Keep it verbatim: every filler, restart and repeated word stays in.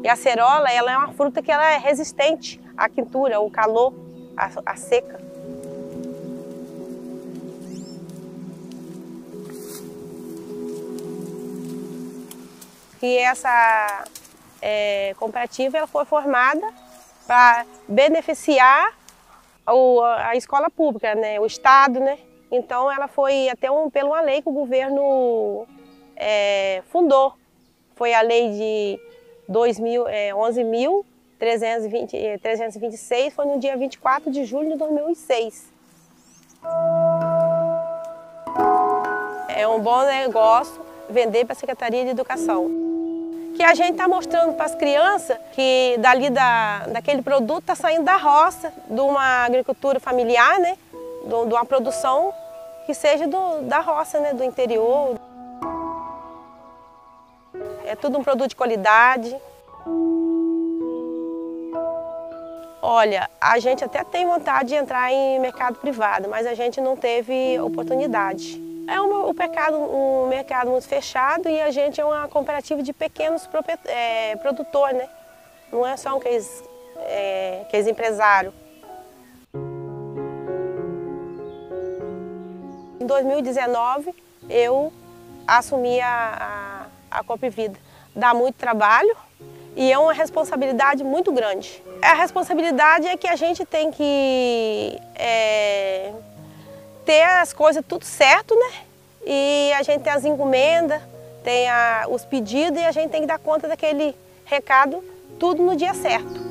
E a acerola, ela é uma fruta que ela é resistente à quintura, ao calor, à, à seca. E essa é, cooperativa ela foi formada para beneficiar o, a escola pública, né, o Estado, né? Então ela foi até um, pela uma lei que o governo é, fundou. Foi a lei de onze mil trezentos e vinte e seis, foi no dia vinte e quatro de julho de dois mil e seis. É um bom negócio vender para a Secretaria de Educação. Que a gente está mostrando para as crianças que dali da, daquele produto está saindo da roça, de uma agricultura familiar, né? De, de uma produção que seja do, da roça, né? Do interior. É tudo um produto de qualidade. Olha, a gente até tem vontade de entrar em mercado privado, mas a gente não teve oportunidade. É um, um, mercado, um mercado muito fechado e a gente é uma cooperativa de pequenos é, produtores, né? Não é só um case, é, case empresário. Em dois mil e dezenove, eu assumi a, a, a Copvida. Dá muito trabalho e é uma responsabilidade muito grande. A responsabilidade é que a gente tem que é, ter as coisas tudo certo, né? E a gente tem as encomendas, tem a, os pedidos e a gente tem que dar conta daquele recado tudo no dia certo.